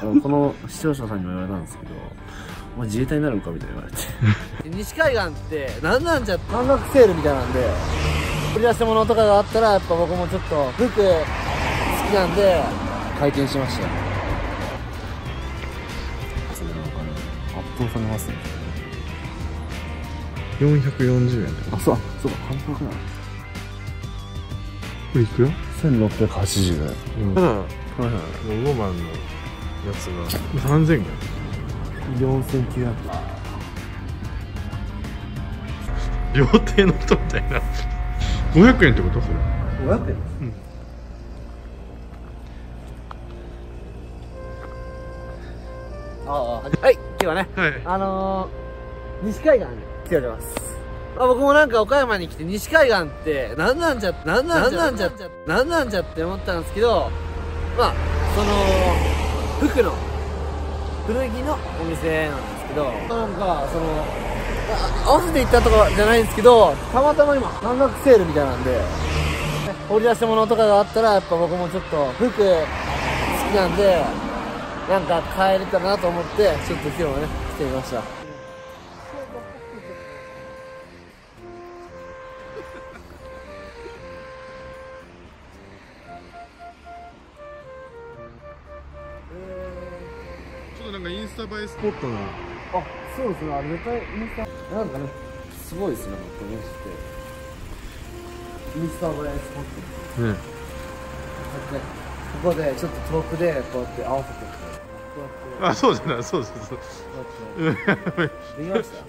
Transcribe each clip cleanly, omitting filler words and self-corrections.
この視聴者さんにも言われたんですけど、お前自衛隊になるんかみたいな言われて西海岸ってなんなんじゃ半額セールみたいなんで、売り出し物とかがあったらやっぱ僕もちょっと服好きなんで開店しました。それなんかね、圧倒されますね。 440円。 あ、そうか、半額なの。 これいくら ？1680円。 ただ、ウォーマンのやつが3000円。 4900円。 料亭の人みたいな。500円ってことそれ。 500円です。 うん。 はい、今日はね、 はい、 西海岸に来ております。僕もなんか岡山に来て西海岸ってなんなんじゃって思ったんですけど、まあその服の古着のお店なんですけど、なんかその合わせて行ったとかじゃないんですけど、たまたま今半額セールみたいなんで、掘り出したものとかがあったらやっぱ僕もちょっと服好きなんでなんか買えれたらなと思ってちょっと今日はね来てみました。 ちょっとなんかインスタ映えスポットな。 あ、そうですね。絶対インスタなんかね、すごいですね。この人インスタ映えスポットですね。ここでちょっと遠くでこうやって合わせてこうやって。 あ、そうじゃない、そう。 できました。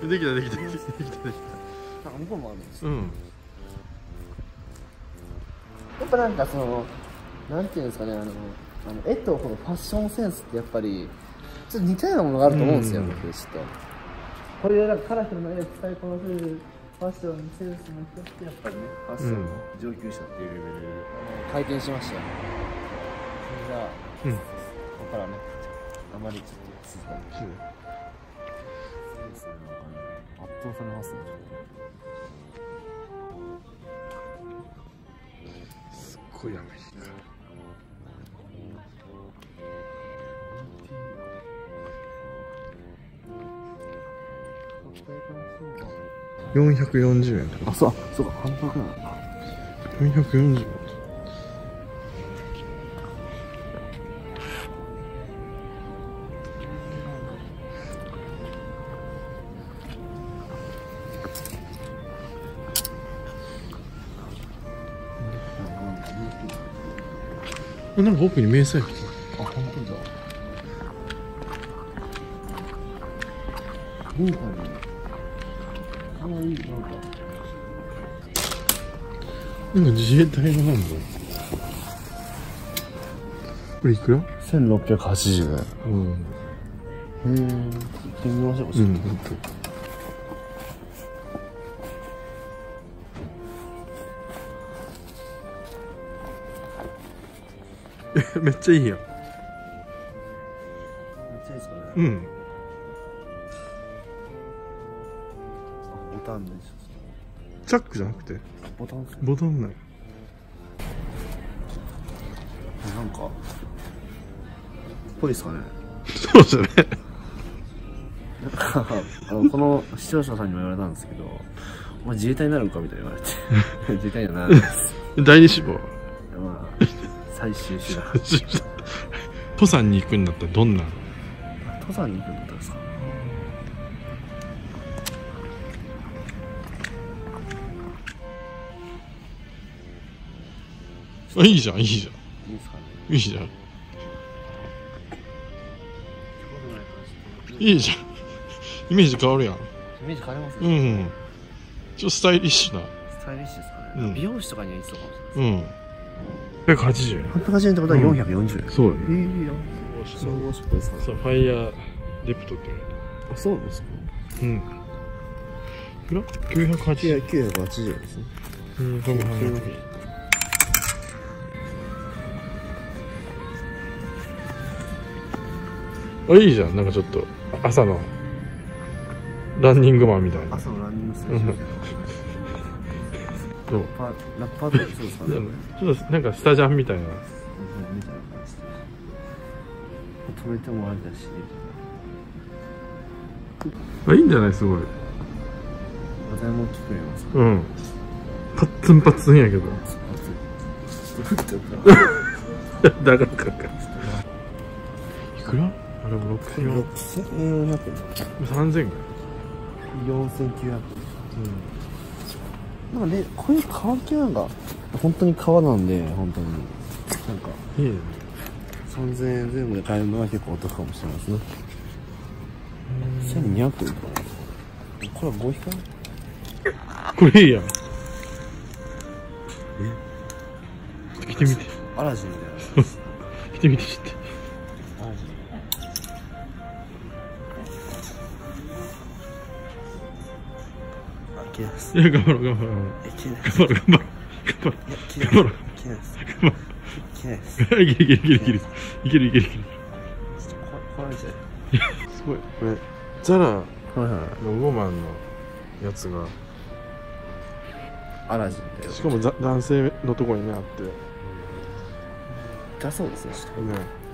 できた。 なんか向こうもあるんですよ。やっぱなんかそのなんていうんですかね、絵とこのファッションセンスってやっぱりちょっと似たようなものがあると思うんですよ。僕ちょっとこれでなんかカラフルな絵を使いこなせるファッションセンスの人ってやっぱりね、ファッションの上級者っていうレベルで体験しましたよ。じゃあ、ここからねあまりちょっと静かにそうですね、圧倒されますね。 すっごいアメリカ。440円。 あ、そうか、半額なんだ。 440円。なんか奥に迷彩服。 あ、本当だ。豪華に。かわいい、なんか。 なんか自衛隊のなんだ。これいくら ？1680円。行ってみましょう。 めっちゃいいやん。 めっちゃいいですかね。ボタンです。 チャックじゃなくてボタンですね。 ボタンない。 なんかぽいですかね。 そうですね。 この視聴者さんにも言われたんですけど、お前自衛隊になるんかみたいな言われて自衛隊にはならないです。 第二志望。 まあ最終手段。 登山に行くんだったらどんな登山に行くんだったんですか。 あ、いいじゃん。 いいですかね。 いいじゃん。いいじゃん。イメージ変わるやん。 イメージ変わりますね。 ちょっとスタイリッシュな。 スタイリッシュですかね。美容師とかにはいいそうかもしれないです。 180円。 180円ってことは440円。 そう。 いいよ。総合失敗ですか。 そう、ファイヤーデプトって言われた。あ、そうなんですか。 いくら ?980 円。 980円ですね。 これも半額。あ、いいじゃん。なんかちょっと朝のランニングマンみたいな。 朝のランニングする。そう。ラッパーとかそうですかね。 ちょっとなんかスタジャンみたいな。 止めてもありだし。 あ、いいんじゃない？すごい。 話題も大きくなりますか？ うん。パッツンパッツンやけど。 ちょっと降っちゃった。 だからか。いくら？あれも6400 6400円。 3000円ぐらい。 4900円。なんかね、こういう革系なんか本当に革なんで、本当になんかいいね。 3000円全部で買えるのは結構お得かもしれないですね。1200円かな。これは合皮かな。 これいいやん。着てみて。 アラジンみたいな。 着てみて知って。 アラジン。あ、綺麗です。 いや、頑張ろう、頑張ろう。 綺麗です。 頑張ろう、頑張ろう。頑張ろう。 綺麗頑張ろう。 綺麗です。 頑張ろう。 綺麗です。 いけるいけるいけるいけるいけるいけるいける。 ちょっと壊れちゃう。 すごい。これ、ザラはいはい。 のウォーマンのやつが、 アラジンだよ。 しかも男性のところにね、あって。 痛そうですね、ちょっと。 ね。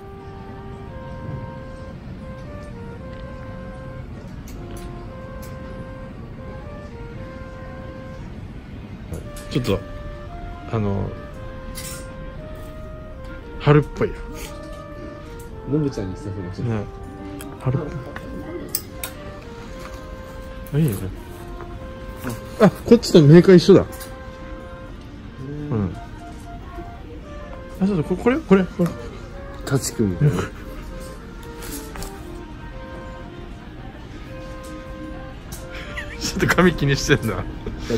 ちょっと、春っぽいよ。 ノブちゃんにしたふうなちょっと。 ね。春っぽい。あ、いいね。あ、こっちとメーカー一緒だ。うん。あ、ちょっとこれ。 タチ君みたいな。 ちょっと髪気にしてんな。 いや。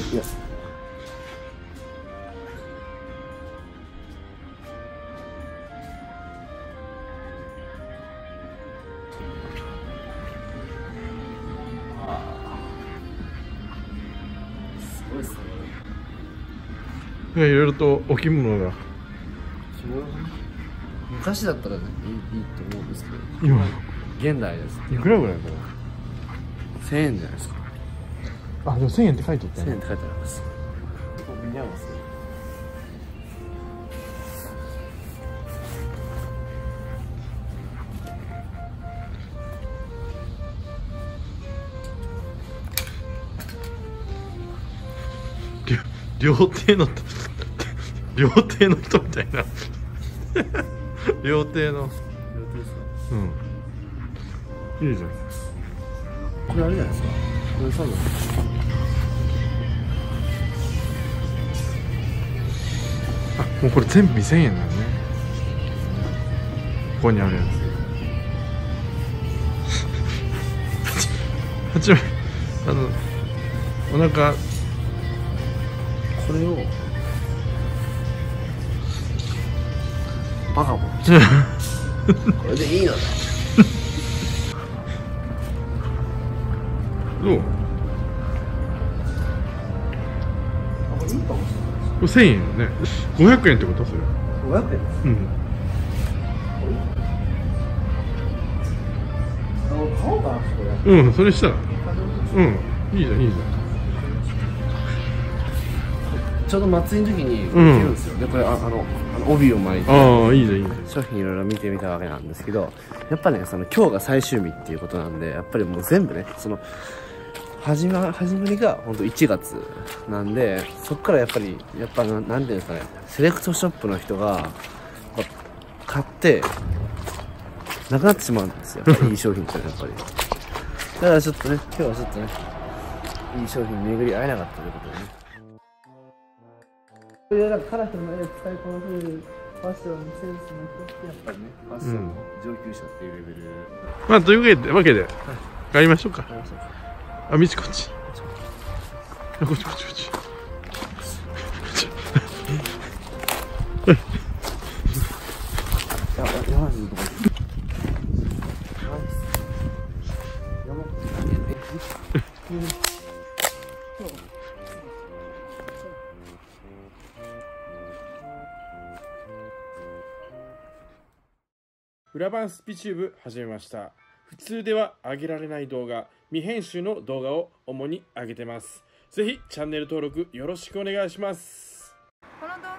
すごいっすね。 いろいろとお着物が。 昔だったらね、いいと思うんですけど。 今、 現代です。 いくらぐらいか 1000円じゃないですか。 な。あ、でも1000円って書いてあった 1000円っね。 て書いてあります。似合いますね。 料亭の料亭の人みたいな。料亭の。うん。いいじゃん。 これあれじゃないですか。これ多分。 あ、もうこれ全部2000円なんね。ここにあるやつ。8枚。お腹。 これを。バカボン。これでいいのだ。 どう？ これいいかもしれない。 これ1000円よね。500円ってことそれ。 500円です。 うん。 買おうかな、これ。 うん、それしたら。うん、いいじゃん、いいじゃん。 ちょうど祭りの時に売ってるんですよ。で、これ帯を巻いて。 ああ、いいじゃん、いいじゃん。 商品いろいろ見てみたわけなんですけど、やっぱね、今日が最終日っていうことなんで、やっぱりもう全部ね、始まりが本当1月なんで、そっからやっぱなんていうんですかね、セレクトショップの人が、買って、なくなってしまうんですよ。いい商品ってやっぱり。だからちょっとね、今日はちょっとね、いい商品巡り合えなかったということでね。こういうなんかカラフルな絵を使いこなせるファッションセンスの人ってやっぱりね、ファッションの上級者っていうレベル。 まあ、というわけで、帰りましょうか。あ、道こっち。こっち。 山梨のとこ裏番スピチューブ始めました。普通では上げられない動画、未編集の動画を主に上げてます。ぜひチャンネル登録よろしくお願いします。 この動画